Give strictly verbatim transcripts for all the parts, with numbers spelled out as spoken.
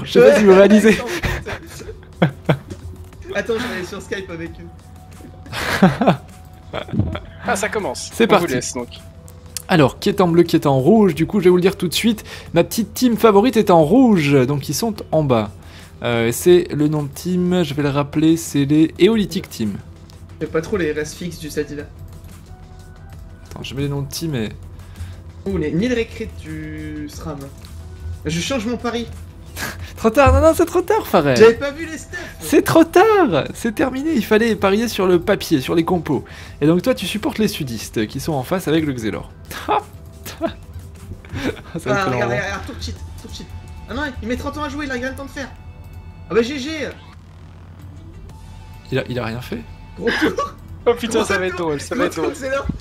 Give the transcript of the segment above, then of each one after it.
Je sais pas si vous réalisez. Attends, je vais aller sur Skype avec eux. Ah, ça commence. C'est On parti. vous laisse, donc. Alors, qui est en bleu, qui est en rouge, du coup je vais vous le dire tout de suite. Ma petite team favorite est en rouge, donc ils sont en bas. Euh, c'est le nom de team, je vais le rappeler, c'est les Éolithic Team. J'ai pas trop les R S fixes du Sadila. Attends, je mets les noms de team et... Ouh, les ni le récré du SRAM. Je change mon pari. Trop tard, non, non, c'est trop tard, Farel. J'avais pas vu les steps. C'est trop tard, c'est terminé, il fallait parier sur le papier, sur les compos. Et donc toi tu supportes les sudistes qui sont en face avec le Xelor. Ça Ah, me fait regarde, marrant. regarde, regarde, tour cheat, tour cheat. Ah non, il met trente ans à jouer, il a rien le temps de faire. Ah bah G G. Il a, il a rien fait. Gros tour. Oh putain, ça va être drôle, ça va être drôle. C'est là.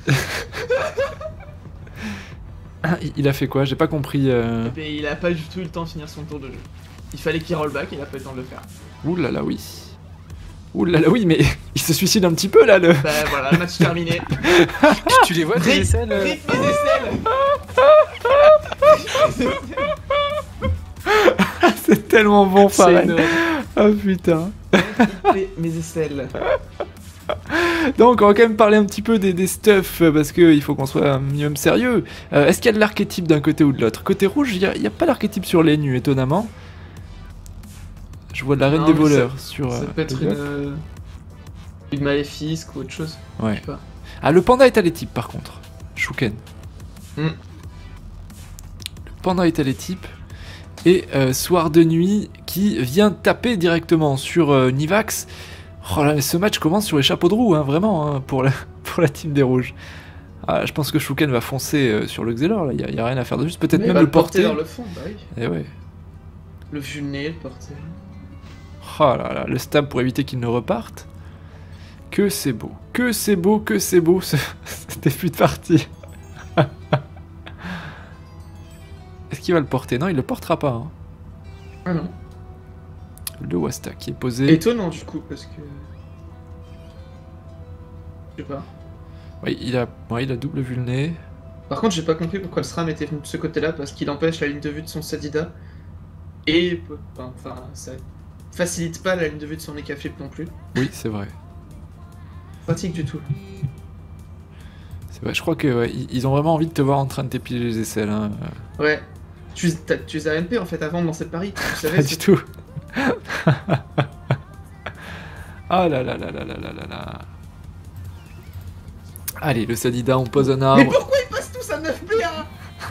Ah, il- Il a fait quoi? J'ai pas compris. Euh... Mais il a pas du tout eu le temps de finir son tour de jeu. Il fallait qu'il roll back, il a pas eu le temps de le faire. Ouh là là, oui. Ouh là là, oui, mais il se suicide un petit peu là, le... Bah voilà, le match terminé. Tu les vois, tes Rip, aisselles euh rip mes aisselles. C'est tellement bon, C'est Farel. énorme. Ah putain. Rip mes aisselles. Donc on va quand même parler un petit peu des, des stuffs, euh, parce qu'il faut qu'on soit un minimum sérieux. Euh, Est-ce qu'il y a de l'archétype d'un côté ou de l'autre? Côté rouge, il n'y a, il y a pas l'archétype sur les nus, étonnamment. Je vois de la reine Non, des mais voleurs sur... Ça euh, peut être le une... bloc. euh, une maléfique ou autre chose. Je Ouais. sais pas. Ah, le panda est à l'étype par contre. Shuken. Hmm. Le panda est à l'étype. Et euh, Soir de nuit qui vient taper directement sur euh, Nivax. Oh là, mais ce match commence sur les chapeaux de roue, hein, vraiment, hein, pour, la, pour la team des rouges. Ah, je pense que Shuken va foncer euh, sur le Xelor, il n'y a, a rien à faire de juste, peut-être Mais il même va le le porter porter. vers le fond, bah oui. Et ouais. Le vulné, le porter. Oh là là, le stab pour éviter qu'il ne reparte. Que c'est beau, que c'est beau, que c'est beau ce, ce début de partie. Est-ce qu'il va le porter? Non, il le portera pas. Hein. Ah non. Le Wasta qui est posé. Étonnant du coup, parce que... Je sais pas. Oui, il a, ouais, il a double vulné. Par contre, j'ai pas compris pourquoi le SRAM était venu de ce côté-là, parce qu'il empêche la ligne de vue de son Sadida. Et... Enfin, ça facilite pas la ligne de vue de son Eka Flip non plus. Oui, c'est vrai. Pratique du tout. C'est vrai. Je crois que ouais, ils- ils ont vraiment envie de te voir en train de t'épiler les aisselles. Hein. Ouais. Tu, t'as- tu les as M P en fait avant de lancer le pari. Tu savais Pas c'est- du tout. Ah là là là là là là là là. Allez, le Sadida, on pose un Mais arbre. pourquoi ils passent tous à neuf P A?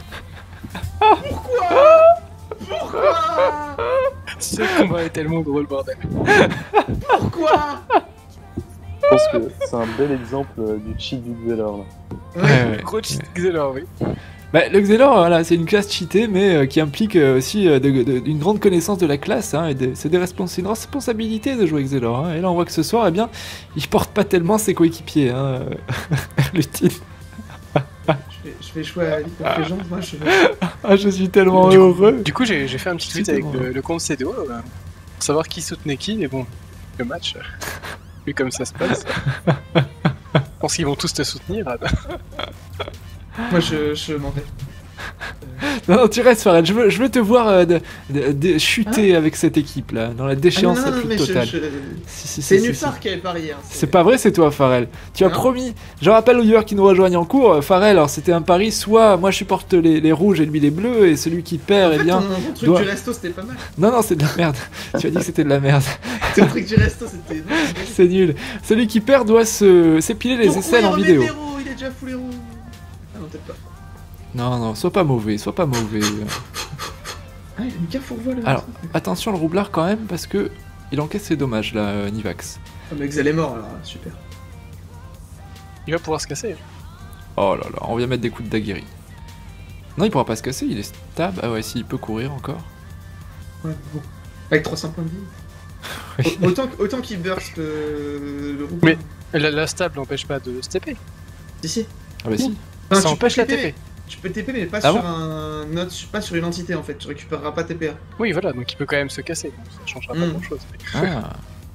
Pourquoi? Pourquoi? Ce combat est tellement drôle, bordel. Pourquoi? Je pense que c'est un bel exemple euh, du cheat du Xelor là. Ouais, ouais. Gros cheat Xelor, oui. Bah, le Xelor, voilà, c'est une classe cheatée, mais euh, qui implique euh, aussi euh, de- de- une grande connaissance de la classe. Hein, et de- c'est des respons- c'est une responsabilité de jouer Xelor. Hein, et là, on voit que ce soir, eh bien, il porte pas tellement ses coéquipiers. Hein, euh, Lutine. Je vais, je vais jouer à League of Legends, moi je vais... Ah, je suis tellement Du coup- heureux. Du coup, j'ai j'ai fait un petit tweet C'est avec bon. le, le compte C D O euh, pour savoir qui soutenait qui, et bon, le match, euh, vu comme ça se passe, je pense qu'ils vont tous te soutenir. ah bah. Moi je, je m'en vais. Non, non, tu restes, Farad. Je veux, je veux te voir euh, de- de- de- chuter avec cette équipe-là, dans la Ah non, déchéance non, la non, plus mais je- totale. je- Si, si, C'est si, si, Nufar si. qui avait parié. Hein, C'est pas vrai, c'est toi, Farel. Tu as Non. promis. Je rappelle aux viewers qui nous rejoignent en cours, euh, Farel, alors c'était un pari, soit moi je supporte les, les rouges et lui les bleus, et celui qui perd, En eh fait, bien. ton, ton truc doit- du resto c'était pas mal. Non, non, c'est de la merde. Tu as dit que c'était de la merde. Ton truc du resto c'était. non, c'était- C'est nul. Celui qui perd doit se s'épiler les Pourquoi aisselles il en remet vidéo. des roues, il est déjà full héros. Ah non, peut-être pas. Non, non, sois pas mauvais, sois pas mauvais. Ah, il y a une carte fourvoie là. Alors, attention le roublard quand même, parce que il encaisse ses dommages là, euh, Nivax. Ah, mais Xel est mort alors, super. Il va pouvoir se casser. Oh là là, on vient mettre des coups de daguerri. Non, il pourra pas se casser, il est stab. Ah ouais, si, il peut courir encore. Ouais, bon. Avec trois cents points de vie. Au- autant autant qu'il burst euh, le rouble. Mais- La, la stable n'empêche pas de se T P. Si, si. Ah bah si. Enfin, Ça tu empêche peux la T P, T P. Tu peux T P mais pas Ah sur bon un autre, pas sur une entité en fait, tu récupéreras pas T P A. Oui, voilà, donc il peut quand même se casser. Donc ça changera pas Mm. grand chose. Ah.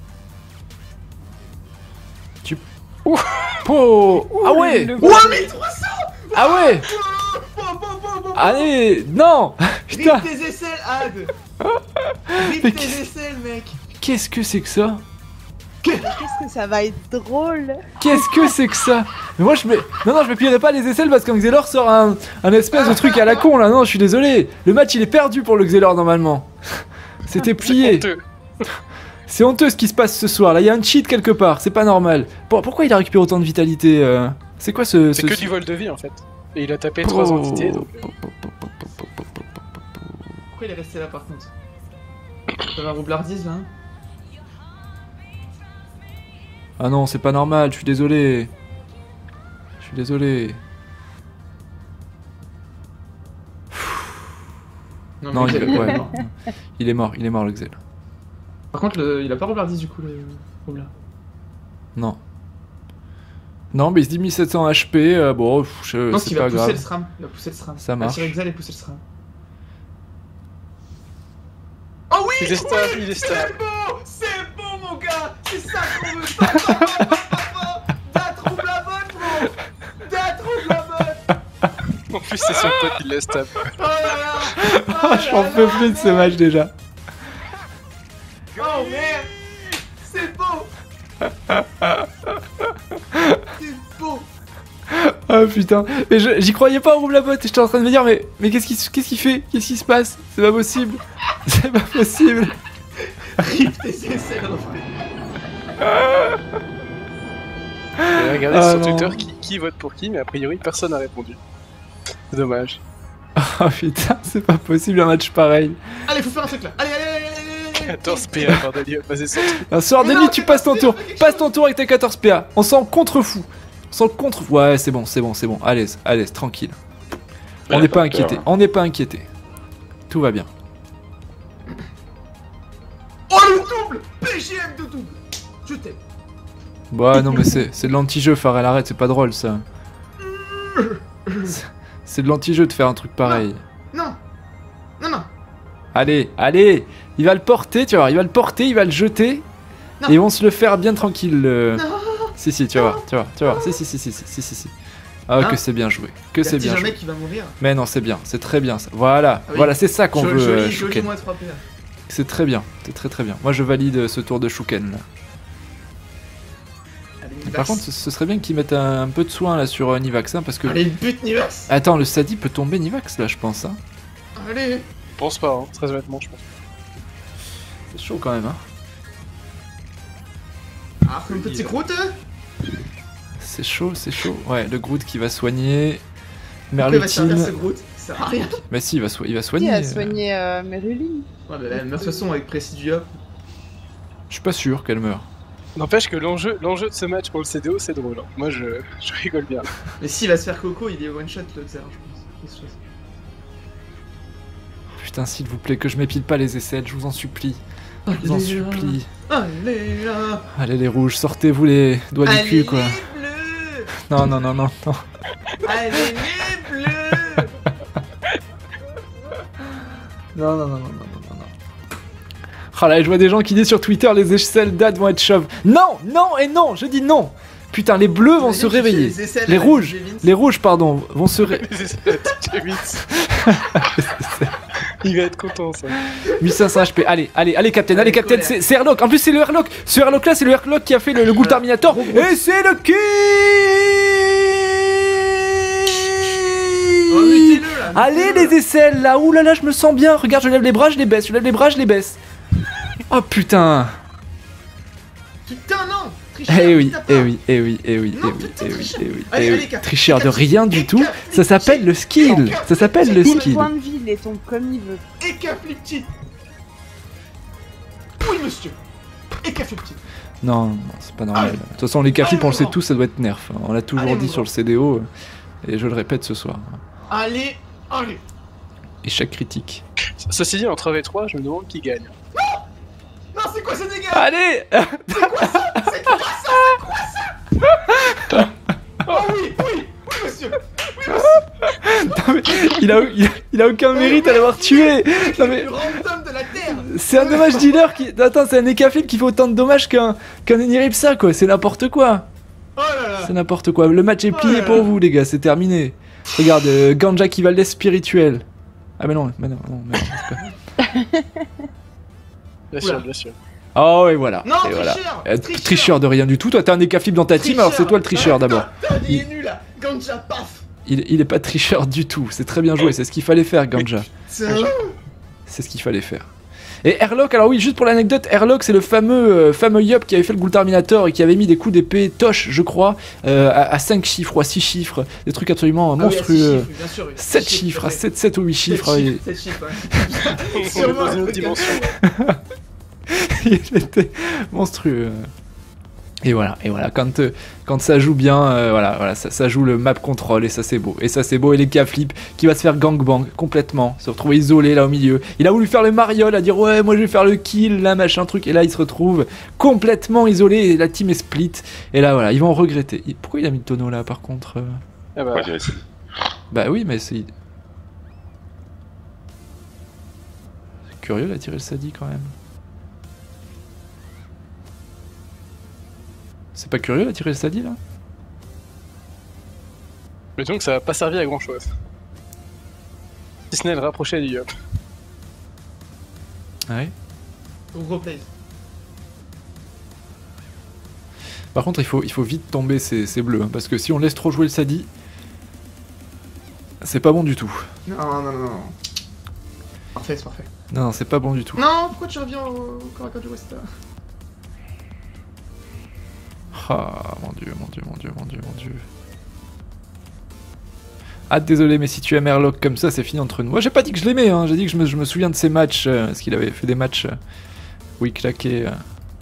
Tu. Oh, ah ouais. le- Oh mille trois cents. Ah ouais. Bon, bon, bon, bon, bon. Allez, non. Putain. Rip tes aisselles, Ad. Rip Mais tes qu'est-ce- aisselles, mec. Qu'est-ce que c'est que ça? Qu'est-ce que ça va être drôle. Qu'est-ce que c'est que ça? Mais moi je me... Non non je me pillerai pas les aisselles parce qu'un Xelor sort un, un espèce de truc à la con là, non je suis désolé. Le match il est perdu pour le Xelor normalement. C'était plié. Honteux. C'est honteux ce qui se passe ce soir, là il y a un cheat quelque part, c'est pas normal. Pour- Pourquoi il a récupéré autant de vitalité euh C'est quoi ce... C'est ce- que du vol de vie en fait. Et il a tapé Oh. trois entités donc. euh, Pourquoi il est resté là par contre? Ça va roublardise là hein. Ah non c'est pas normal, je suis désolé. Je suis désolé. Non mais il, quel- ouais, il est mort, il est mort le Xel. Par contre, le- il a pas roublardise du coup, le roublard. Non. Non mais il se dit mille sept cents H P, euh, bon pff, je- Je pense c'est qu'il va pas pousser grave. le SRAM. Il va pousser le SRAM. Ça marche. Attirer Exal et pousser le SRAM. Oh oui! Il est stab, oui, il est stab. C'est beau! C'est beau mon gars! C'est ça qu'on veut! Papa, papa, papa. T'as trouvé la bonne, bro! T'as trouvé la bonne! En plus c'est son pote qui laisse tape. Oh là là! Oh là J'en peux là. plus de ce match déjà. Oh merde! C'est beau! C'est beau! Ah putain, mais je- j'y croyais pas au Roublabot et j'étais en train de me dire mais, mais qu'est-ce qu'il qu'est-ce qu'il fait? Qu'est-ce qui se passe? C'est pas possible. C'est pas possible. Rip tes aisselles, refais. Et regardez Ah, sur non. Twitter qui, qui vote pour qui, mais a priori personne n'a répondu. C'est dommage. Ah putain, c'est pas possible un match pareil. Allez, faut faire un truc là! Allez, allez, allez, allez, allez, allez. quatorze P A par Dali, vas-y sorti. Un soir de Mais nuit, non, tu mais passes ton non, tour. fais quelque Passe chose. ton tour avec tes quatorze P A. On s'en contre-fou. On s'en contre. Ouais, c'est bon, c'est bon, c'est bon. À l'aise, à l'aise, tranquille. On Ouais, n'est pas pas peur, inquiété. hein. On n'est pas inquiété. Tout va bien. Oh le double! P G M de double! Je t'aime! Bah non mais c'est c'est de l'anti-jeu, Pharrell, arrête, c'est pas drôle ça. C'est- C'est de l'anti-jeu de faire un truc pareil. Non! Non, non! Allez, allez, il va le porter, tu vas voir, il va le porter, il va le jeter, Non. et ils vont se le faire bien tranquille. le- Non! Si si, tu vas voir, tu vas voir, tu vas voir, si si si si si si si si. Ah Hein que c'est bien joué, que Y'a c'est petit bien jamais joué. qui va mourir. Mais non, c'est bien, c'est très bien ça. Voilà, Ah oui. voilà, c'est ça qu'on Jo- veut, joli, euh, joli Shuken. moins trois P A. C'est très bien, c'est très très bien. Moi je valide ce tour de Shuken là. Allez, Par Nivax. contre, ce, ce serait bien qu'ils mettent un, un peu de soin là sur euh, Nivax, hein, parce que. Allez, but Nivax! Attends, le Sadi peut tomber Nivax là, je pense. Hein. Allez! Je pense pas, hein, très honnêtement, je pense. C'est chaud quand même. Hein. Ah, un petit croûte! C'est chaud, c'est chaud. Ouais, le Groot qui va soigner. Pourquoi il va servir ce Merlutine. Groot? Ça sert à rien! Bah si, il va, so- il va Qui soigner. a soigné euh, Meruline? Ouais, bah, elle meurt de toute façon avec Presidia. Je suis pas sûr qu'elle meurt. N'empêche que l'enjeu l'enjeu de ce match pour le C D O c'est drôle. Hein. Moi je, je rigole bien. Mais s'il va se faire coco, il est one shot le Xer, je pense. Quelque chose. Putain, s'il vous plaît, que je m'épile pas les aisselles, je vous en supplie. Je vous en Allez, supplie. Allez là! Allez les rouges, sortez-vous les doigts du Allez cul quoi. les bleus! Non, non, non, non, non. Allez les bleus! Non, non, non, non, non, non, non, non. Oh là, je vois des gens qui disent sur Twitter les aisselles d'Ad vont être chauves. Non, non et non, je dis non. Putain, les bleus vont se réveiller. Les, aisselles, Les là, rouges, J J Vince. les rouges, pardon, vont se réveiller. Il va être content ça. mille cinq cents H P, allez, allez, allez, Captain, allez, Allez, Captain, colère. c'est c'est Airlock. En plus, c'est le Airlock. Ce Airlock là, c'est le Airlock qui a fait le, le Ghoul Terminator. Et c'est le kill. Oh, mutez-le là! Allez, mutez-le, les aisselles là. Ouh là là, je me sens bien. Regarde, je lève les bras, je les baisse. Je lève les bras, je les baisse. Oh putain. Putain, non! Tricheur, Eh oui, putain, eh oui, eh oui, eh oui, eh Non, oui, putain, eh oui, tricheur. eh oui, Allez, eh allez, oui. cap- Tricheur de cap- rien du tout. cap- Ça s'appelle le skill. Ça s'appelle le Mille skill. points de vie, il les tombe comme il veut. Et cap les petites! Oui, monsieur! Et cap les petites! Non, non, c'est pas normal. De toute façon, les cafés, on le sait tous, ça doit être nerf. On l'a toujours Allez, dit mon sur le C D O. Et je le répète ce soir. Allez, allez! Échec critique. Ceci dit, en trois v trois, je me demande qui gagne. Non, c'est quoi ce dégât? Allez. C'est quoi ça? C'est quoi ça? Oh oui, oui, oui, monsieur! Oui, monsieur! Non, mais il, a, il, a, il a aucun mérite à l'avoir tué. Non, mais Le random de la Terre! c'est un dommage dealer qui. Attends, c'est un Ekafil qui fait autant de dommages qu'un qu'un Eniripsa, quoi. C'est n'importe quoi. Oh là là! C'est n'importe quoi. Le match est plié Oh là pour là. vous, les gars. C'est terminé. Regarde, euh, Ganja qui va l'est spirituel. Ah, mais non, mais non, non, mais non, c'est pas- Bien Oula. sûr, bien sûr. Oh, et voilà. Non, et voilà. tricheur, Euh, tricheur. tricheur de rien du tout. Toi, t'as un décaflip dans ta team, alors c'est toi le tricheur Ah, d'abord. putain, il est nul là. Ganja, paf. Il, il est pas tricheur du tout. C'est très bien joué. C'est ce qu'il fallait faire, Ganja. C'est un... C'est ce qu'il fallait faire. Et Airlock, alors oui, juste pour l'anecdote, Airlock, c'est le fameux, euh, fameux Yup qui avait fait le Ghoul Terminator et qui avait mis des coups d'épée Tosh, je crois, euh, à, à cinq chiffres ou à six chiffres. Des trucs absolument Ah oui, à six monstrueux. chiffres, bien sûr, oui. sept Six chiffres, à ouais. sept, sept ou huit Sept chiffres. et- sept chiffres, ouais. On est Sûrement, dans une autre ok. dimension. Il était monstrueux. Et voilà, et voilà, quand, euh, quand ça joue bien, euh, voilà, voilà ça, ça joue le map control et ça c'est beau. Et ça c'est beau, et les K-flip qui va se faire gangbang complètement, se retrouver isolé là au milieu. Il a voulu faire le mariole, à dire ouais moi je vais faire le kill, là machin truc, et là il se retrouve complètement isolé et la team est split. Et là voilà, ils vont regretter. Il- Pourquoi il a mis le tonneau là par contre euh Ah bah, Ouais, j'ai essayé. Bah oui mais c'est... C'est curieux d'attirer le Sadi quand même. C'est pas curieux d'attirer le Sadi là? mais donc ça va pas servir à grand chose. Si ce n'est le rapprocher du Yup. Ouais. Gros play. Par contre, il faut, il faut vite tomber ces, ces bleus, hein, parce que si on laisse trop jouer le Sadi, c'est pas bon du tout. Non, non, non, non. Parfait, c'est parfait. Non, non, c'est pas bon du tout. Non, pourquoi tu reviens au corps à corps du West là? Ah, mon dieu, mon dieu, mon dieu, mon dieu, mon dieu. Ah, désolé, mais si tu aimes Airlock comme ça, c'est fini entre nous. Moi, j'ai pas dit que je l'aimais, hein, j'ai dit que je me, je me souviens de ses matchs, euh, parce qu'il avait fait des matchs euh, où il claquait euh,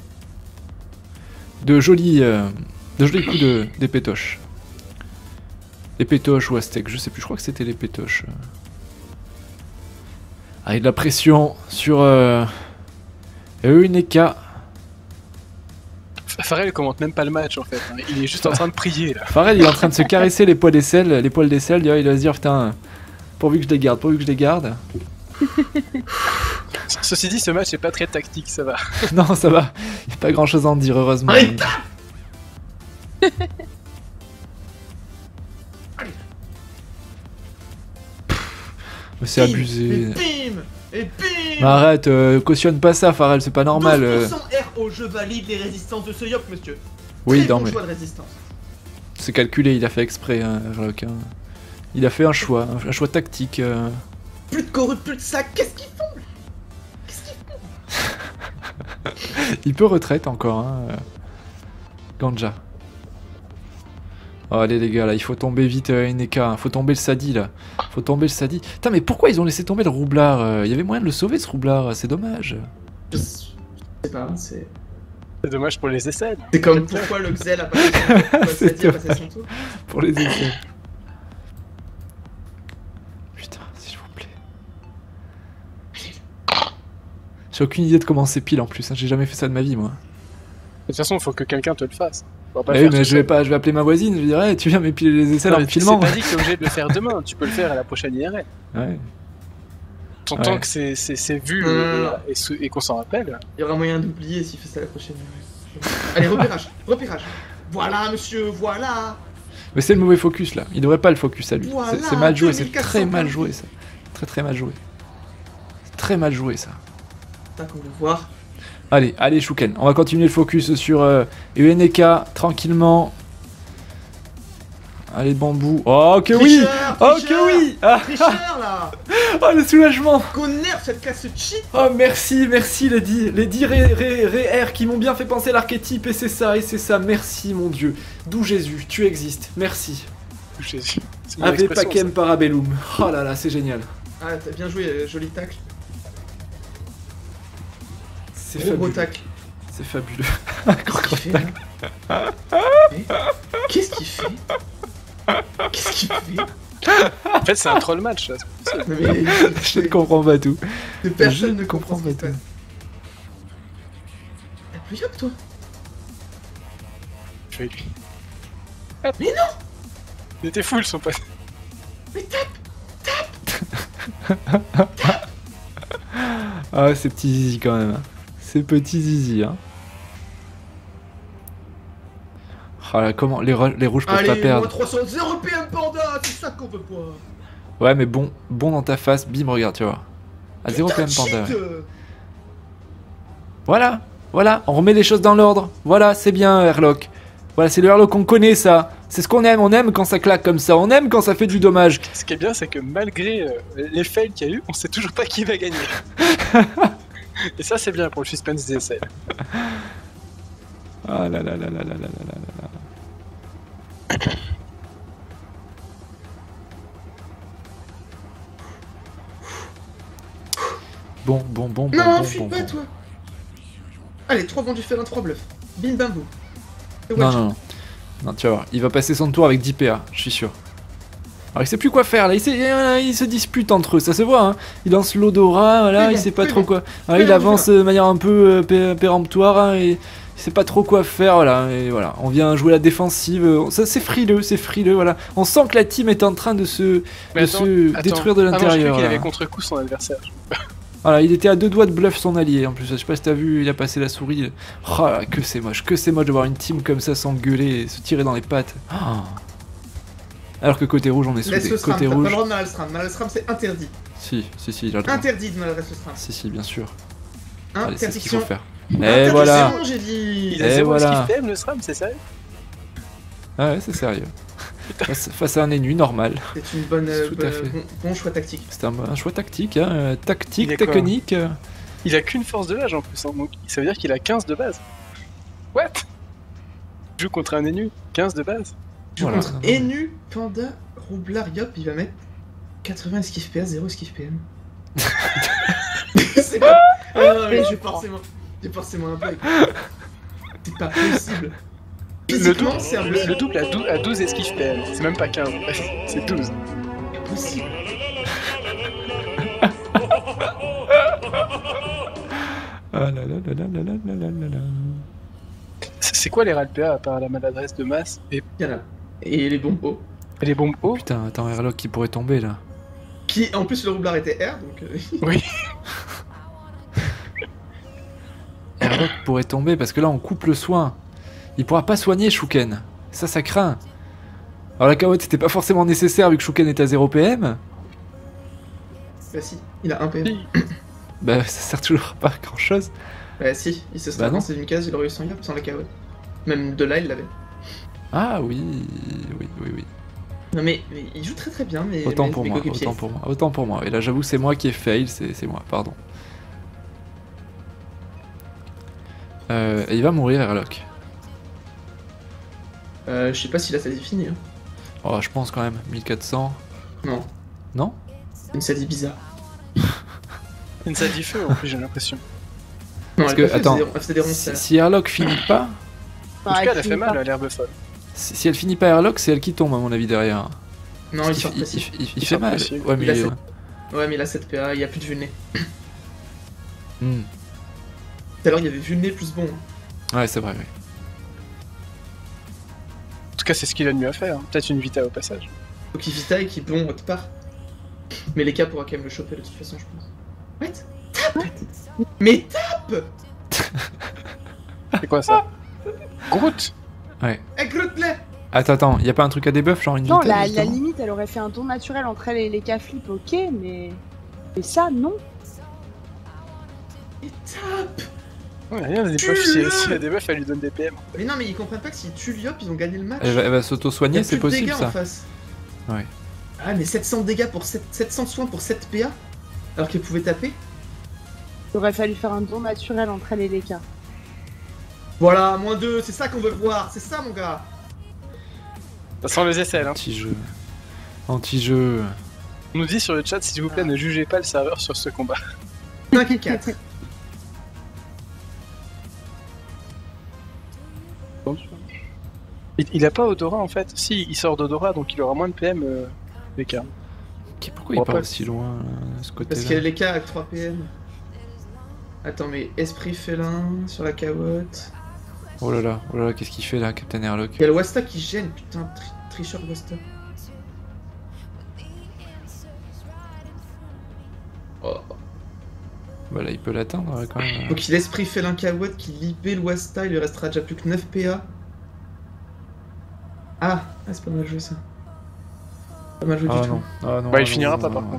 de jolis, euh, de jolis coups de, des pétoches. Les pétoches ou Aztèques, je sais plus, je crois que c'était les pétoches. euh. Ah, il y a de la pression sur euh, Euneka. Farrell commente même pas le match en fait, hein. Il est juste en train de prier là. Farrell, il est en train de se caresser les poils d'aisselle, les poils d'aisselle, il va se dire putain, pourvu que je les garde, pourvu que je les garde. Ceci dit, ce match est pas très tactique, ça va. Non, ça va, il n'y a pas grand chose à en dire, heureusement. Arrête. Mais c'est Bim, abusé. Et bim. Et bim. Mais arrête, euh, cautionne pas ça, Farrell, c'est pas normal. euh. douze pour cent R O, je valide les résistances de ce Yop, monsieur. Oui, Très non, bon mais choix de résistance. c'est calculé, il a fait exprès, hein, Airlock, hein. Il a fait un choix, un, un choix tactique. euh. Plus de corrupt, plus de sac, qu'est-ce qu'ils font? Qu'est-ce qu'ils font? Il peut retraite encore, hein. euh. Ganja. Oh, allez les gars, là, il faut tomber vite euh, Eneka, hein. Faut tomber le Sadi là. Faut tomber le Sadi. Putain, mais pourquoi ils ont laissé tomber le roublard euh Il y avait moyen de le sauver ce roublard, c'est dommage. Je sais pas, c'est... C'est dommage pour les essais. C'est comme pourquoi le Xel a passé son tour, pourquoi le C'est Sadi a passé son tour. Pour les essais. Putain, s'il vous plaît. J'ai aucune idée de comment c'est pile en plus, hein. J'ai jamais fait ça de ma vie moi. De toute façon, il faut que quelqu'un te le fasse. On va pas Bah le oui, faire mais tout je vais seul. pas, je vais appeler ma voisine, je vais dire, hey, tu viens m'épiler les aisselles Non, en mais me filmant. C'est pas dit que t'es obligé de le faire demain, tu peux le faire à la prochaine I R L. Ouais. Tant, Ouais. tant que c'est c'est- c'est vu Non, non, et, non. et se- et qu'on s'en rappelle. Il y aura moyen d'oublier s'il fait ça la prochaine. Allez, repérage, repérage. Voilà, monsieur, voilà. Mais c'est le mauvais focus là, il devrait pas le focus à lui. Voilà, C'est- c'est mal joué, c'est deux mille quatre cents très mal points. joué ça. Très très mal joué. C'est très mal joué ça. Tac, on va voir. Allez, allez Shuken, on va continuer le focus sur euh, Euneka tranquillement. Allez bambou. Oh que oui. Tricheur, Oh tricheur, que oui. Ah, Tricheur, là. oh le soulagement. Qu'on nerf cette casse cheat. Oh merci, merci les dix, les dix ré, ré, ré R qui m'ont bien fait penser à l'archétype et c'est ça, et c'est ça, merci mon dieu. D'où Jésus, tu existes, merci. Jésus. C'est mon Ave expression, Pacem Parabellum. Oh là là, c'est génial. Ah, t'as bien joué, euh, joli tacle. C'est Gros gros fabuleux. tacle. C'est fabuleux. Qu'est-ce qu'il fait là Eh Qu'est-ce qu'il fait Qu'est-ce qu'il fait ça. En fait, c'est un troll match. Là. c'est pour ça. Non, mais Je ne comprends pas tout. que personne je ne comprend ce qui se pas passe. T'as plus Yop, toi Je vais lui. Mais non Il était full son pote. Mais tape Ah, ces petits zizi quand même. hein. Ces petits zizi, hein. Oh là, comment les, ro- les rouges peuvent Allez, pas moins perdre. trois cents, zéro P M Panda, c'est ça qu'on veut pas. Ouais, mais bon, bon dans ta face, bim, regarde, tu vois. À zéro P M Putain, Panda. cheat, ouais. euh. Voilà, voilà, on remet les choses dans l'ordre. Voilà, c'est bien, Airlock. Voilà, c'est le Airlock qu'on connaît, ça. C'est ce qu'on aime, on aime quand ça claque comme ça, on aime quand ça fait du dommage. Ce qui est bien, c'est que malgré euh, les fails qu'il y a eu, on sait toujours pas qui va gagner. Et ça, c'est bien pour le suspense des essais. Ah là là là là là là là là là. Bon, bon, bon, bon, Non, bon, fuis bon, pas, bon. toi. Allez, trois vendus félins, trois bluffs. Bim bam boum. Et Non, watch. non, non. Non, tu vas voir, il va passer son tour avec dix P A, je suis sûr. Alors il sait plus quoi faire là, il, sait, euh, il se dispute entre eux, ça se voit, hein. Il lance l'odorat, voilà, Oui, il bon, sait pas oui, trop bon. quoi. Alors, Oui, il bon, avance de manière un peu euh, pé- péremptoire, hein, et il sait pas trop quoi faire, voilà. Et voilà, on vient jouer la défensive, euh, ça c'est frileux, c'est frileux, voilà. On sent que la team est en train de se, Mais de attends, se attends. détruire de Ah non, je croyais l'intérieur. qu'il là. avait contre-coup son adversaire. Voilà, il était à deux doigts de bluff son allié en plus. Je sais pas si t'as vu, il a passé la souris. Oh là, que c'est moche, que c'est moche de voir une team comme ça s'engueuler et se tirer dans les pattes. Oh. Alors que côté rouge, on est Laisse soudés. le SRAM, Côté t'as pas le rouge. droit de mal le SRAM. Mal le SRAM, c'est interdit. Si, si, si, il a le droit. Interdit de mal le SRAM. Si, si, bien sûr. Allez, c'est ce qu'il Interdiction. faut faire. Et Interdiction, voilà. j'ai dit. Il a Et zéro voilà. esquive P M, le SRAM, c'est sérieux? Ah ouais, c'est sérieux. Face, face à un ennemi normal. C'est une bonne, euh, Tout à bonne- fait. bon, bon choix tactique. C'était un, un choix tactique, hein. euh, Il Tactique, est quoi technique. euh. Il a qu'une force de l'âge en plus, hein, donc ça veut dire qu'il a quinze de base. What? Il joue contre un ennemi, quinze de base. Je Voilà. contre Enu, Panda, Roublard, Yop, il va mettre quatre-vingts esquive P A, zéro esquive P M. C'est pas. Ah non, mais j'ai forcément. J'ai forcément un bug. C'est pas possible. Le Physiquement, double, c'est le, impossible. le double a, dou- a douze esquives P M, c'est même pas quinze, c'est douze. Impossible. Ah là là là là là là là là là là. C'est c'est quoi les râles P A à part la maladresse de masse et, Il y en a. Et les bombes hauts. et les bombes hauts? Putain, attends, Airlock qui pourrait tomber là. Qui, en plus, le Roublard était R, donc. euh, Oui. Airlock pourrait tomber parce que là on coupe le soin. Il pourra pas soigner Shuken. Ça, ça craint. Alors la carotte c'était pas forcément nécessaire vu que Shuken est à zéro P M. Bah si, il a un P M. Bah ça sert toujours pas à grand chose. Bah si, il se Bah serait non. avancé d'une case, il aurait eu son Yop sans la K O. Même de là, il l'avait. Ah oui, oui, oui, oui. Non mais, mais il joue très très bien, mais. Autant mais- pour mais moi, coéquipiers. autant pour moi, autant pour moi. Et là j'avoue c'est moi qui ai fail, c'est c'est moi, pardon. Euh, et il va mourir Airlock. Euh, je sais pas s'il a sa vie finie. Hein. Oh je pense quand même, mille quatre cents. Non, Non? c'est une sadie bizarre. Une salle du feu en plus, j'ai l'impression. Non, Parce elle que, a pas fait, attends, elle faisait des- elle faisait des ronds Si, de si Airlock finit pas, En tout cas, elle a fait mal à l'herbe folle. si, si elle finit pas Airlock, c'est elle qui tombe à mon avis derrière. Non, il sort il, passif. il- il- il Il fait sort mal. passif. Ouais, mais Il a il- sept. Ouais, mais il a sept P A, il y a plus de vulné. Hmm. Tout à l'heure, il y avait vulné plus bon. hein. Ouais, c'est vrai, oui. En tout cas, c'est ce qu'il a de mieux à faire. hein. Peut-être une vita au passage. Faut qu'il vita et qu'il bon autre part. Mais les cas pourra quand même le choper de toute façon, je pense. What? Tape! Mais tape! C'est quoi ça? Groot. Eh, Grootlet! Attends, attends, y a pas un truc à débuff, genre une Non, vitesse, la, la justement limite, elle aurait fait un don naturel entre elle et les K-flip, ok, mais. Mais ça, non. Et tape! Ouais, rien, des Tu buffs, si, le- si la debuff, elle lui donne des P M. Mais non, mais ils comprennent pas que s'ils tuent Lyop, ils ont gagné le match. Elle va, elle va Il y s'auto-soigner, a c'est plus de possible dégâts ça. en face. Ouais. Ah, mais sept cents dégâts pour sept sept cents soins pour sept P A? Alors qu'elle pouvait taper? Il aurait fallu faire un don naturel entre elle et les K. Voilà, moins deux, c'est ça qu'on veut voir, c'est ça mon gars! Ça sent les aisselles, hein. Anti-jeu. Anti-jeu. On nous dit sur le chat, s'il vous plaît, ne jugez pas le serveur sur ce combat. cinq et quatre. Il, il a pas Odora en fait. Si, il sort d'Odora, donc il aura moins de P M, euh, les cas. Ok, pourquoi il On va part pas- aussi loin, là, ce Parce côté-là qu'il y a les cas avec trois P M. Attends, mais esprit félin sur la carotte. Oh là là, oh là là, qu'est-ce qu'il fait là, Captain Airlock? Il y a le Wasta qui gêne, putain, tri tricheur Wasta. Oh. Bah là, il peut l'atteindre ouais, quand même. Donc il esprit félin carotte qui libère le Wasta, il lui restera déjà plus que neuf P A. Ah, ah c'est pas mal joué ça. Pas mal joué Ah du non, tout. ah non. Bah, ah il non, finira non, pas non, par non. contre. Non, il finira pas. Je pense pas.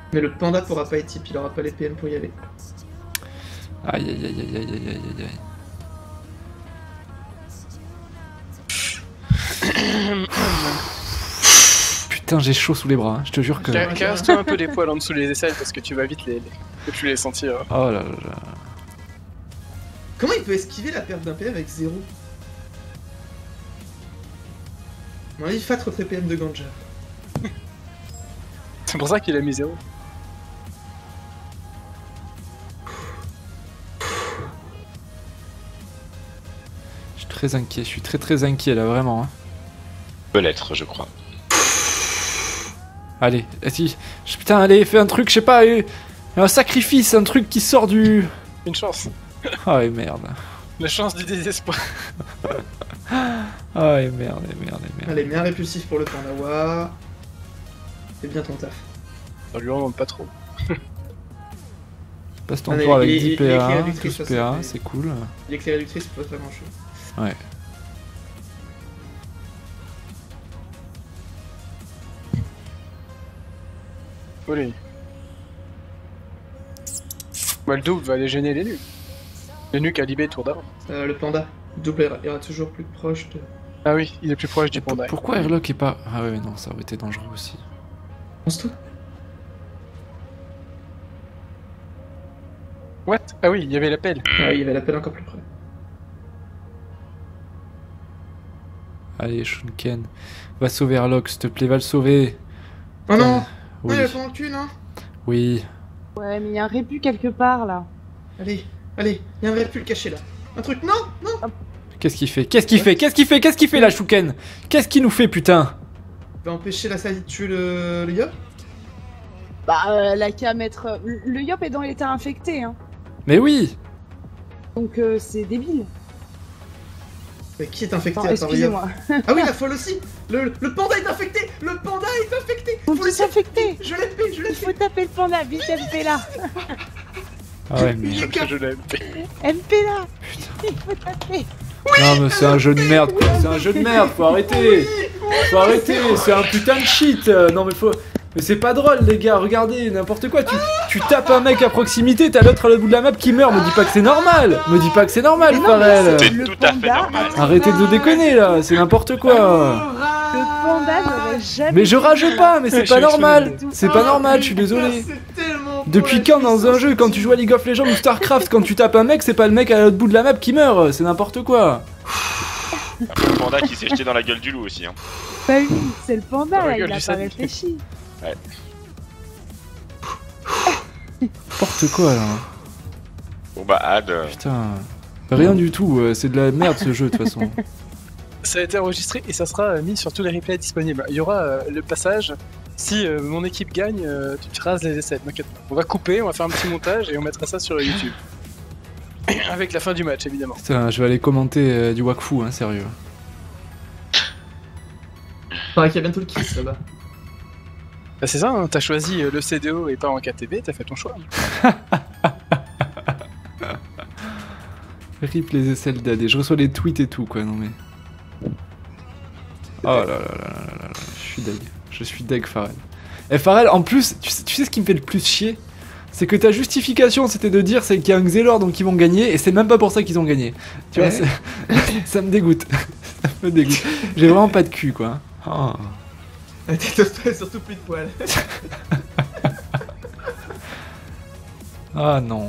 Mais le panda pourra pas être type, il aura pas les P M pour y aller. Aïe aïe aïe aïe aïe aïe aïe aïe aïe. Putain, j'ai chaud sous les bras, hein. Je te jure que... Ca- Caresse-toi un peu les poils en dessous les aisselles parce que tu vas vite les, les, les plus les sentir. Oh là là là. Comment il peut esquiver la perte d'un P M avec zéro? À mon avis, Fat refait P M de Ganja. C'est pour ça qu'il a mis zéro. Je suis très inquiet, je suis très très inquiet là, vraiment. Hein. Peut l'être, je crois. Allez, si, putain, allez, fais un truc, je sais pas, euh, un sacrifice, un truc qui sort du... Une chance. Ah et merde. La chance du désespoir. Ah et merde, et merde, et merde. Allez, mets un répulsif pour le Pandawa. C'est bien ton taf. Ça lui en demande pas trop. Passe ton Allez, tour avec il est- dix il est P A, éclairé réductrice, douze ça, P A, c'est- c'est cool. L'éclair réductrice, c'est pas très grand chose. Ouais. Allez. Bah, le double va aller gêner les nuques. Les nuques à Libé tour d'avant. Euh, le panda, double ira, ira toujours plus proche de. Ah oui, il est plus proche du Pour- panda. Pourquoi Airlock est pas... Ah ouais, non, ça aurait été dangereux aussi. Pense-toi. What? Ah oui, il y avait l'appel. Ah, il y avait l'appel encore plus près. Allez, Shunken, va sauver Airlock, s'il te plaît, va le sauver. Oh non! Euh, Non, oui, il a pas le cul, non? oui. Ouais, mais il y a un répu quelque part là. Allez, allez, il y a un répul caché là. Un truc, non, non! Qu'est-ce qu'il fait? Qu'est-ce qu'il fait? Qu'est-ce qu'il fait? Qu'est-ce qu'il fait là, Shuken? Qu'est-ce qu'il nous fait, putain? Il va empêcher la salie de tuer le, le yop? Bah, euh, la qu'à mettre. euh, Le le Yop est dans l'état infecté, hein. Mais oui! Donc euh, c'est débile. Mais qui est infecté Attends, à part le yop? excusez-moi. Ah oui, la folle aussi! Le, le panda est infecté! Le panda est infecté! Faut Faut tous s'infecter. Je l'ai fait, je l'ai Il fait! faut taper le panda, vite M P là. Ah ouais, mais... Il est cap- Je l'ai. M P là. Il faut taper. Non mais c'est un jeu de merde quoi, c'est un jeu de merde, faut arrêter. Faut arrêter, c'est un putain de cheat. euh, Non mais faut... Mais c'est pas drôle les gars, regardez, n'importe quoi, tu, tu tapes un mec à proximité, t'as l'autre à l'autre bout de la map qui meurt, me dis pas que c'est normal. Me dis pas que c'est normal, Mais non, Pharrell. C'est Le tout à fait panda normal. a- Arrêtez de déconner là, c'est n'importe quoi. Le panda n'aurait jamais. Mais je rage pas, mais c'est Je pas suis normal. excellent. C'est pas normal, je suis désolé. C'est tellement beau, Depuis la quand dans un puissance jeu, quand tu joues à League of Legends ou StarCraft, quand tu tapes un mec, c'est pas le mec à l'autre bout de la map qui meurt, c'est n'importe quoi. Un le panda qui s'est jeté dans la gueule du loup aussi. Hein. Pas lui, c'est le panda Dans la là, gueule il a du pas sadique. réfléchi. N'importe quoi là. Bon bah, Ad. euh, Putain. Rien du tout, euh, c'est de la merde ce jeu de toute façon. Ça a été enregistré et ça sera euh, mis sur tous les replays disponibles. Il y aura euh, le passage. Si euh, mon équipe gagne, euh, tu te rases les essais, t'inquiète pas. On va couper, on va faire un petit montage et on mettra ça sur YouTube. Avec la fin du match, évidemment. Putain, je vais aller commenter euh, du Wakfu, hein, sérieux. Pareil qu'il y a bientôt le kiss là-bas. Bah, c'est ça, hein, t'as choisi euh, le C D O et pas en K T B, t'as fait ton choix. Rip les aisselles d'A D, je reçois les tweets et tout quoi, non mais... Oh là là là là là là, je suis deg, je suis deg Pharrell. Et Pharrell, en plus, tu sais, tu sais ce qui me fait le plus chier? C'est que ta justification c'était de dire c'est qu'il y a un Xelor donc ils vont gagner, et c'est même pas pour ça qu'ils ont gagné. Tu vois, Ouais. c'est- ça me dégoûte, ça me dégoûte. J'ai vraiment pas de cul quoi. Oh. T'es surtout plus de poils. Ah non.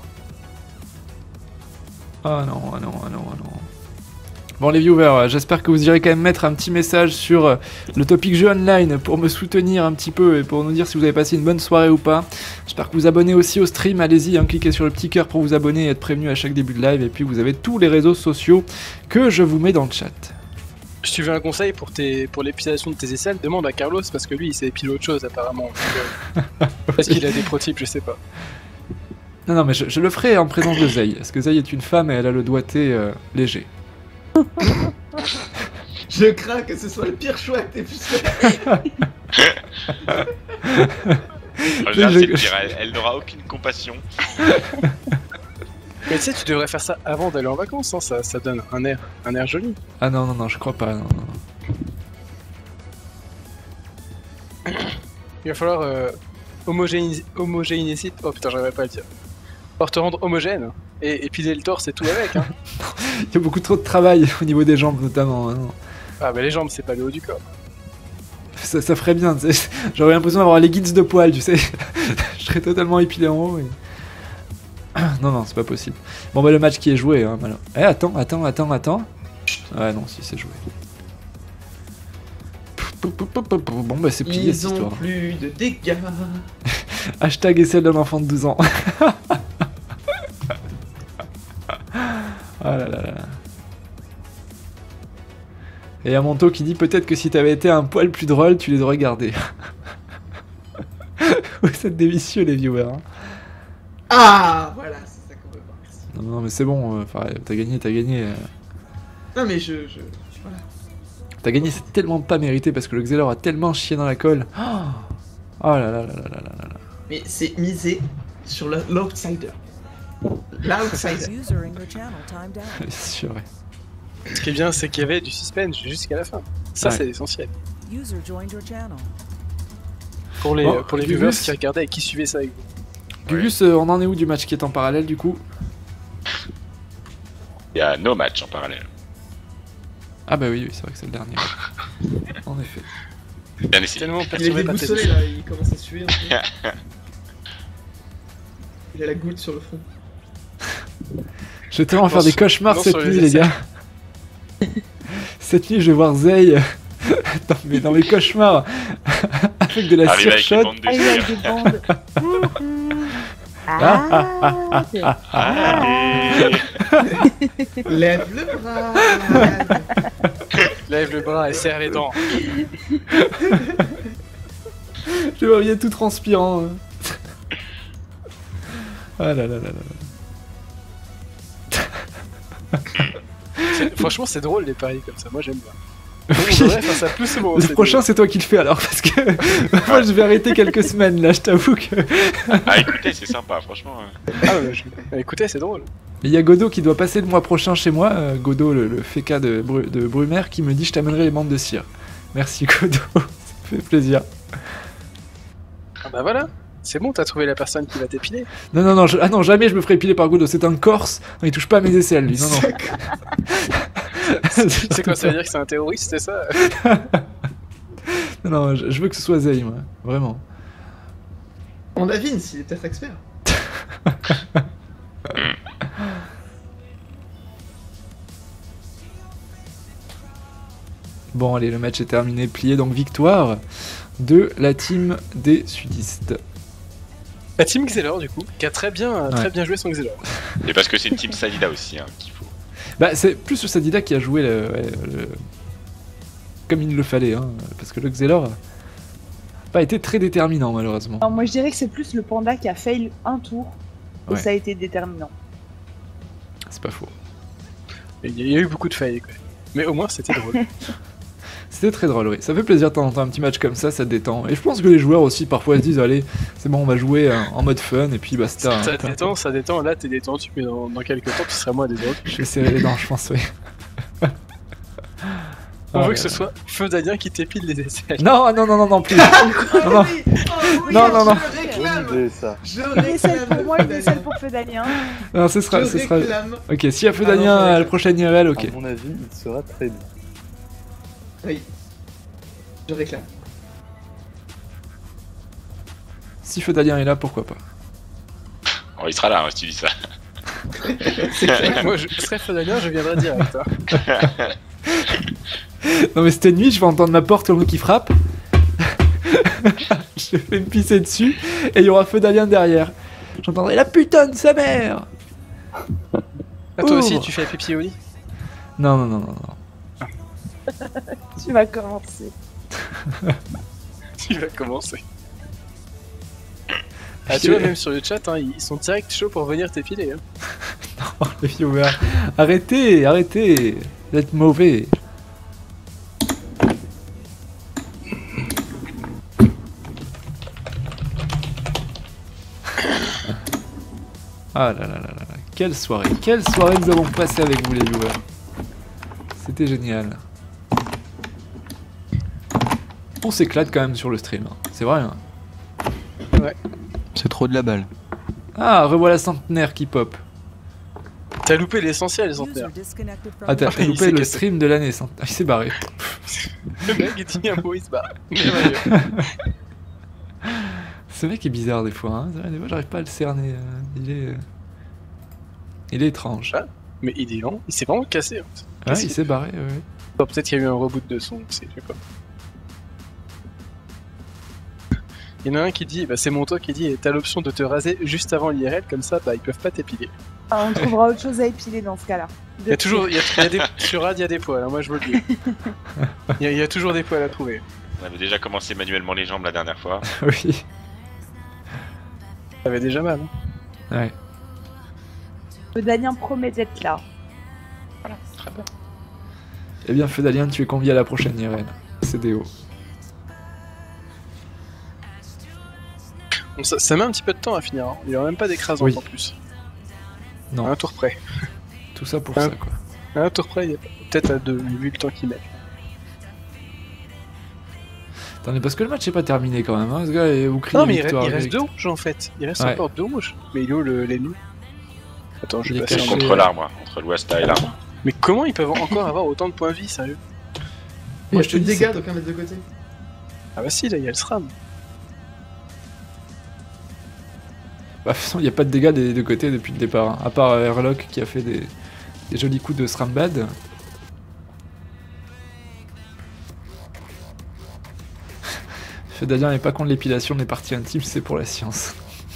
Ah non, ah non, ah non, ah non. Bon les viewers, euh, j'espère que vous irez quand même mettre un petit message sur euh, le topic jeu online pour me soutenir un petit peu et pour nous dire si vous avez passé une bonne soirée ou pas. J'espère que vous abonnez aussi au stream, allez-y, hein, cliquez sur le petit cœur pour vous abonner et être prévenu à chaque début de live. Et puis vous avez tous les réseaux sociaux que je vous mets dans le chat. Si tu veux un conseil pour, tes, pour l'épilation de tes aisselles, demande à Carlos parce que lui il s'est épilé autre chose apparemment. Donc, euh, Parce qu'il a des protypes, je sais pas. Non, non, mais je, je le ferai en présence de Zay, parce que Zay est une femme et elle a le doigté euh, léger. Je crains que ce soit le pire choix que t'aies pu faire. En général, Je- c'est le pire, elle, elle n'aura aucune compassion. Mais tu sais, tu devrais faire ça avant d'aller en vacances, hein, ça, ça donne un air, un air joli. Ah non, non, non, je crois pas, non, non. Il va falloir euh, homogénéiser, homogénéiser, oh putain, j'arriverai pas à le dire. Pour te rendre homogène et, et piler le torse et tout avec. Hein. Il y a beaucoup trop de travail au niveau des jambes notamment. Hein. Ah bah les jambes, c'est pas le haut du corps. Ça, ça ferait bien, tu sais. J'aurais l'impression d'avoir les guides de poil, tu sais. Je serais totalement épilé en haut. Et... non, non, c'est pas possible. Bon, bah, le match qui est joué, hein, malin. Eh, attends, attends, attends, attends. Ouais, non, si, c'est joué. Bon, bah, c'est plié cette Ils ont histoire. plus de dégâts. Hashtag et celle d'un enfant de douze ans. Ah là là là. Et y'a Monto qui dit peut-être que si t'avais été un poil plus drôle, tu les aurais gardés. Vous êtes des vicieux les viewers. Hein. Ah, voilà, c'est ça qu'on veut voir. Merci. Non, non mais c'est bon, enfin, t'as gagné, t'as gagné. euh. Non, mais je. je... Voilà. T'as gagné, c'est tellement pas mérité parce que le Xelor a tellement chié dans la colle. Oh, oh là là là là là là là. Mais c'est misé sur le- l'outsider. L'outsider. User in your channel timed out. Bien sûr, ouais. Ce qui est bien, c'est qu'il y avait du suspense jusqu'à la fin. Ça, Ouais. c'est l'essentiel. User joined your channel. Pour les, Bon, pour les Gugus. viewers qui regardaient et qui suivaient ça avec vous. Gugus, euh, on en est où du match qui est en parallèle du coup? Il y a nos matchs en parallèle. Ah bah oui, oui c'est vrai que c'est le dernier. En effet. Bien essayé. Tellement Il est perturbé par tes déboussolé là, il commence à suer un peu. Il a la goutte sur le front. Je vais tellement Non, faire des sur- cauchemars non, cette sur les nuit les essais. gars. Cette nuit je vais voir Zay dans, mes, dans mes cauchemars avec de la Arrive avec les surshot. bandes de Ah, il y a tir. des bandes. Ah, ah, Ah, ah, Allez. Lève le bras. Lève le bras et serre les dents. Je me reviens tout transpirant. hein. Ah là là là là. C'est- Franchement, c'est drôle les paris comme ça. Moi, j'aime bien. On devrait faire ça plus souvent. Le c'est prochain c'est toi qui le fais alors parce que moi je vais arrêter quelques semaines là, je t'avoue que... Ah, écoutez, c'est sympa, franchement. euh. drôle. Ah, ouais, je- Écoutez, c'est drôle. Il y a Godot qui doit passer le mois prochain chez moi, euh, Godot le, le F K de, Bru- de Brumaire qui me dit je t'amènerai les bandes de cire. Merci Godot, ça fait plaisir. Ah bah voilà. C'est bon, t'as trouvé la personne qui va t'épiler. Non non non, je- ah non jamais je me ferai épiler par Godot, c'est un Corse, il touche pas à mes aisselles lui, non non. C'est quoi, ça veut dire que c'est un terroriste, c'est ça? Non non, je, je veux que ce soit Zay moi, vraiment. On a Vince, il est peut-être expert. Bon allez, le match est terminé, plié, donc victoire de la team des sudistes. La team Xelor, du coup, qui a très bien, très Ouais. bien joué son Xelor. Et parce que c'est une team Salida aussi, hein, qu'il faut. Bah c'est plus le Sadida qui a joué le, ouais, le- comme il le fallait, hein, parce que le Xelor a pas été très déterminant malheureusement. Non, moi je dirais que c'est plus le panda qui a fail un tour et Ouais. ça a été déterminant. C'est pas faux. Il y a- il y a eu beaucoup de failles, quoi. Mais au moins, c'était drôle. C'était très drôle, oui. Ça fait plaisir de temps en temps un petit match comme ça, ça te détend. Et je pense que les joueurs aussi parfois se disent allez, c'est bon, on va jouer euh, en mode fun et puis basta. Ça hein. détend, ça détend. Là, t'es détendu, mais dans, dans quelques temps, tu seras moins des autres. Je vais serrer les dents, je pense, oui. On Ah, veut que ce là, soit Feu d'Adien qui t'épile les aisselles. Non, non, non, non, non, plus. Oh non. oui, oh oui, Non, non, non. Je Bonne réclame. idée, ça. Je Une aisselle réclame. pour moi, une aisselle pour Feu d'Alien. Non, ce sera, Je ce sera. réclame. Ok, s'il y a Feu Ah non, d'Alien je à la réclame. prochaine I R L, ok. À mon avis, il sera très bien. Oui. Je réclame. Si Feu d'Alien est là, pourquoi pas. Oh, il sera là, hein, si tu dis ça. C'est clair. Moi, je serais Feu d'Adien, je viendrai direct. Hein. Non, mais cette nuit, je vais entendre ma porte comme qui frappe. Je vais me pisser dessus et il y aura Feu d'Alien derrière. J'entendrai la putain de sa mère. Ah, toi aussi, Ouvre. tu fais pipi au lit? Non, non, non, non, non. Tu vas commencer. Tu vas commencer. Ah, tu vois, même sur le chat, hein, ils sont direct chauds pour venir t'épiler. Hein. Oh, les viewers. Arrêtez, arrêtez d'être mauvais. Ah là là là là là. Quelle soirée, quelle soirée nous avons passée avec vous les viewers. C'était génial. On s'éclate quand même sur le stream, hein. C'est vrai. Hein. Ouais, C'est trop de la balle. Ah, revoilà Centenaire qui pop. T'as loupé l'essentiel, les User centenaires. disconnected from Ah, t'as Il loupé s'est le cassé. stream de l'année. Cent- Ah, il s'est barré. Le mec, il dit un mot, il se barre. Merveilleux. Ce mec est bizarre des fois. Hein. Des fois, j'arrive pas à le cerner. euh, Il est. euh, Il est étrange. Ah, Mais il est lent, il s'est vraiment cassé. hein. Ouais, Cassé. il s'est barré. ouais, ouais. Bon, peut-être qu'il y a eu un reboot de son, je sais pas. Il y en a un qui dit, bah, c'est Monto qui dit, t'as l'option de te raser juste avant l'I R L, comme ça, bah, ils peuvent pas t'épiler. Ah, on trouvera autre chose à épiler dans ce cas-là. Il y a toujours, il y a, il y a des, sur Rad, il y a des poils, hein, moi je vous le dis. Il y, a, il y a toujours des poils à trouver. On avait déjà commencé manuellement les jambes la dernière fois. Oui. Ça avait déjà mal. Hein. Ouais. Le Daniel promet d'être là. Voilà, très bien. Eh bien, Feudalien, tu es convié à la prochaine I R L. C D O. Bon, ça, ça met un petit peu de temps à finir, hein. Il y aura même pas d'écrasante Oui. en plus. Non. À un tour près. Tout ça pour Ah. ça, quoi. À un tour près, il y a peut-être à deux, vu le temps qu'il met. Attendez, parce que le match est pas terminé quand même. Hein. Ce gars est vous criez Non, mais il, victoire, reste- il reste victoire. deux rouges en fait. Il reste Ouais. encore deux rouges. Mais il est où le- l'ennemi? Attends, je Il est vais C'est caché. passer. contre l'arbre, entre l'ouest et l'arbre. Mais comment ils peuvent encore avoir autant de points de vie, sérieux? Il y Moi, a je te plus de dis, dégâts, c'est- donc un mettre de côté. Ah bah si, là, il y a le SRAM. Bah, de toute façon, il n'y a pas de dégâts des deux côtés depuis le départ. Hein. À part euh, Airlock qui a fait des, des jolis coups de Srambad. Feudalien n'est pas contre l'épilation des parties intimes, c'est pour la science.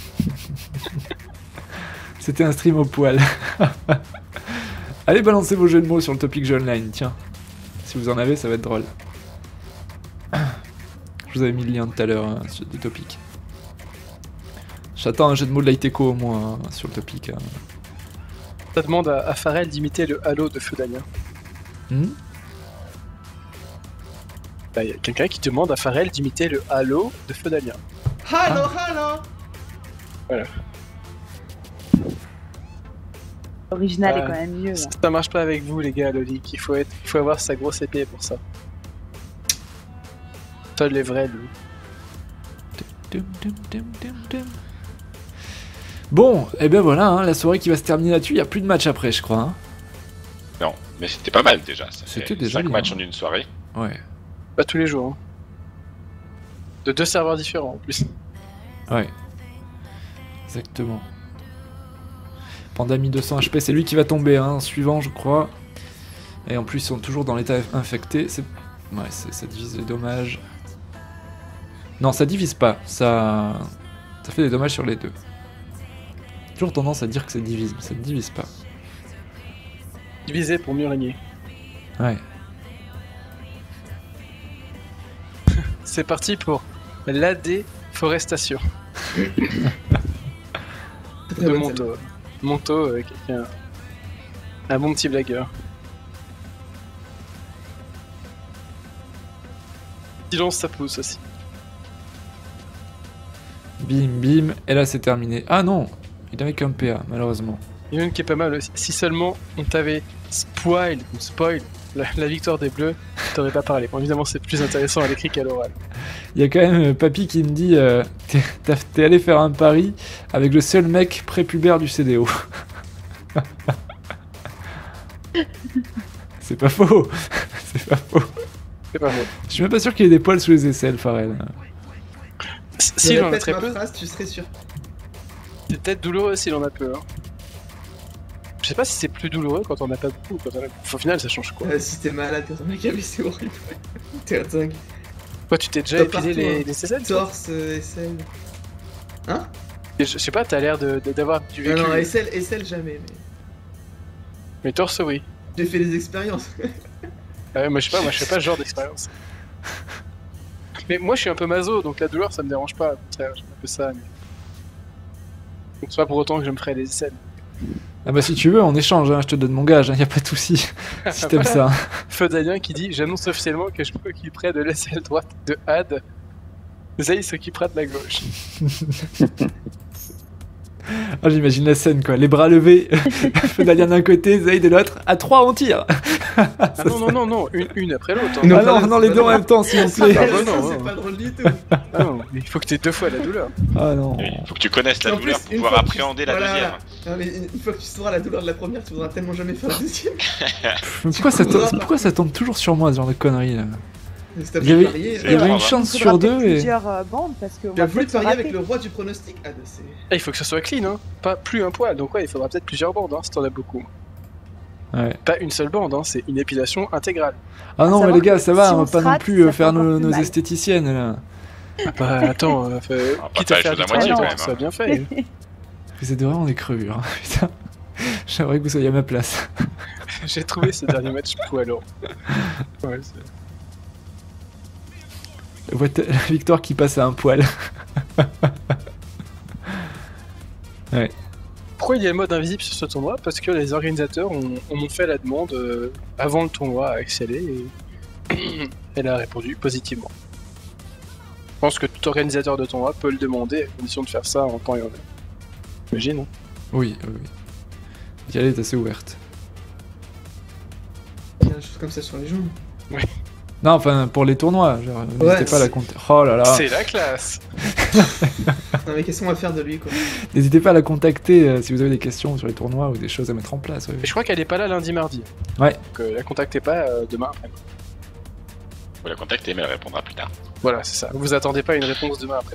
C'était un stream au poil. Allez, balancez vos jeux de mots sur le topic jeu online, tiens. Si vous en avez, ça va être drôle. Je vous avais mis le lien tout à l'heure hein, sur des topics. J'attends un jeu de mots de Lighteco au moins hein, sur le topic. Hein. Ça demande à, à Pharrell d'imiter le Halo de Feudalien. Hmm Bah, il y a quelqu'un qui demande à Pharrell d'imiter le Halo de Feudalien. Halo, halo. L'original Ah, est quand même mieux. Ça, hein. ça marche pas avec vous, les gars, Lolik. Il faut, être, il faut avoir sa grosse épée pour ça. Seuls les vrais, lui. Dum, dum, dum, dum, dum. Bon, et ben voilà, hein, la soirée qui va se terminer là-dessus. Il n'y a plus de match après, je crois. Hein. Non, mais c'était pas mal déjà. Ça C'était fait déjà cinq bien. matchs en une soirée. Ouais, Pas tous les jours. Hein. De deux serveurs différents en plus. ouais. Exactement. Pandami deux cents H P, c'est lui qui va tomber, hein, suivant, je crois. Et en plus, ils sont toujours dans l'état infecté. C'est... Ouais, c'est- ça divise les dommages. Non, ça divise pas. Ça... ça fait des dommages sur les deux. Toujours tendance à dire que ça divise, mais ça ne divise pas. Divisé pour mieux régner. Ouais. C'est parti pour la déforestation Très de bonne Monto. Monto, euh, quelqu'un. Un bon petit blagueur. Silence, ça pousse aussi. Bim, bim. Et là, c'est terminé. Ah non, il avait qu'un P A, malheureusement. Il y en a une qui est pas mal aussi. Si seulement on t'avait spoil ou spoil la, la victoire des Bleus, t'aurais pas parlé. Bon, évidemment, c'est plus intéressant à l'écrit qu'à l'oral. Il y a quand même euh, Papy qui me dit euh, t'es, t'as- t'es allé faire un pari avec le seul mec prépubère du C D O. C'est pas faux. C'est pas faux. C'est pas vrai. Je suis même pas sûr qu'il ait des poils sous les aisselles, Pharrell. S- Si S'il en a répète très ma peu, phrase, tu serais sûr. c'est peut-être douloureux s'il en a peu. Hein. Je sais pas si c'est plus douloureux quand on en a pas beaucoup ou quand on a... Au final, ça change quoi? Euh, si t'es malade, quand on a gavé, c'est horrible. T'es dingue. Toi, tu t'es déjà T'as épilé partout, les, hein. les aisselles toi Torse, euh, aisselle. Hein? je, je sais pas, t'as l'air de- de- d'avoir du Non, vécu. non, aisselle, aisselle jamais, mais Mais torse, oui. j'ai fait des expériences. Ah ouais, moi je sais pas, moi je fais pas ce genre d'expérience. Mais moi je suis un peu maso, donc la douleur ça me dérange pas. Au contraire, j'aime un peu ça. Mais... Donc c'est pas pour autant que je me ferai les aisselles. Ah bah si tu veux, on échange, hein, je te donne mon gage, hein, y a pas de souci. Si t'aimes ça. hein. Feudalien qui dit: j'annonce officiellement que je m'occuperai de l'aisselle droite de Had. Zay s'occupera de la gauche. Ah, j'imagine la scène quoi, les bras levés, Feudalien d'un côté, Zay de l'autre, à trois on tire. Ah non, non, non, non, une, une après l'autre. hein. Non, Ah non, pas- non, les pas deux en drôle. même temps, s'il vous Ça, plaît. Ah bah non, c'est non. pas drôle du tout. Ah non, il faut que t'aies deux fois la douleur. Ah non. Oui, faut que tu connaisses la En douleur plus, pour une pouvoir fois que tu- appréhender la voilà. deuxième. Non, mais une fois que tu sauras la douleur de la première, tu voudras tellement jamais faire la deuxième. Mais pourquoi ça, courras tombe, pas. pourquoi ça tombe toujours sur moi, ce genre de conneries là? Si t'as Il y avait- voulu parier, Il y avait grave, une hein. chance Il sur faudra deux peut-être et... plusieurs euh, bandes parce que. on Tu as va voulu peut-être se parier avec rater. le roi du pronostic. Ah, bah c'est. Ah, il faut que ce soit clean, hein. Pas plus un poil. Donc ouais, il faudra peut-être plusieurs bandes, hein, si t'en as beaucoup. Ouais. Pas une seule bande, hein, c'est une épilation intégrale. Ah non, mais savoir les gars, que ça va, si on on va pas se non rate, plus euh, ça fait faire encore nos, plus nos mal. esthéticiennes là. Bah attends, euh, fait- On va quitte pas à faire faire les du choses à moitié, travail, quand autant même, que ce soit hein. bien fait. Vous êtes vraiment des crevures, hein, putain. J'aimerais que vous soyez à ma place. J'ai trouvé ce dernier match poilant. Ouais, c'est- La voit- la victoire qui passe à un poil. Pourquoi il y a le mode invisible sur ce tournoi? Parce que les organisateurs ont, en ont fait la demande euh, avant le tournoi à Excellé et elle a répondu positivement. Je pense que tout organisateur de tournoi peut le demander à condition de faire ça en temps et en heure. Imagine, hein. Oui, oui, oui. L'Italie est assez ouverte. Il y a des choses comme ça sur les jambes. Non, enfin, pour les tournois, genre, n'hésitez Ouais, pas à la c'est- compter. Oh là là. C'est la classe. Non, mais qu'est-ce qu'on va faire de lui, quoi? N'hésitez pas à la contacter euh, si vous avez des questions sur les tournois ou des choses à mettre en place. ouais. Et je crois qu'elle est pas là lundi mardi. Ouais. Donc euh, la contactez pas euh, demain après. Faut la contacter, mais elle répondra plus tard. Voilà, c'est ça. Vous attendez pas une réponse demain après.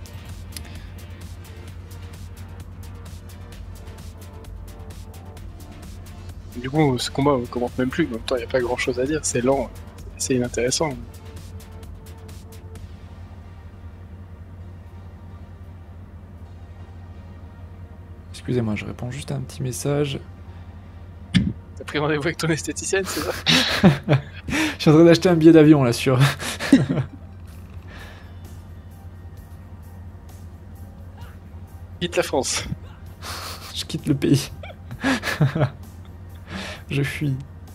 Du coup, ce combat on commente même plus. En même temps, il n'y a pas grand chose à dire. C'est lent, c'est inintéressant. Excusez-moi, je réponds juste à un petit message. T'as pris rendez-vous avec ton esthéticienne, c'est ça? Je suis en train d'acheter un billet d'avion là sur. Quitte la France. Je quitte le pays. Je fuis.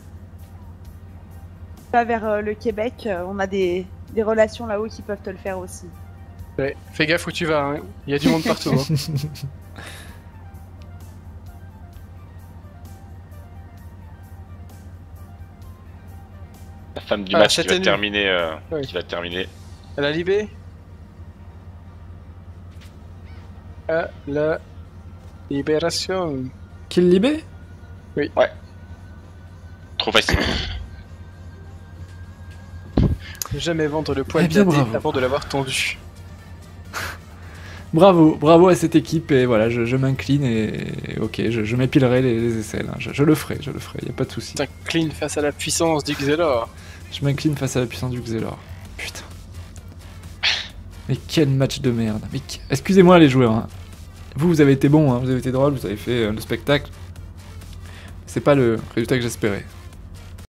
Va vers euh, le Québec, euh, on a des, des relations là-haut qui peuvent te le faire aussi. Ouais, fais gaffe où tu vas, hein. Il y a du monde partout. Hein. La femme du Ah, match qui va Châtaigneux. terminer. euh, Ouais. Qui va terminer. À la Libé? À la libération. Kill Libé? Trop facile. Jamais vendre le poil Eh bien, bien bravo. avant de l'avoir tendu. Bravo, bravo à cette équipe et voilà, je, je m'incline et, et ok, je, je m'épilerai les, les aisselles. hein. Je, je le ferai, je le ferai, y a pas de souci. T'inclines face à la puissance du Xelor. Je m'incline face à la puissance du Xelor. Putain. Mais quel match de merde. Mais qu- excusez-moi les joueurs. hein. Vous, vous avez été bons, hein, vous avez été drôles, vous avez fait euh, le spectacle. C'est pas le résultat que j'espérais.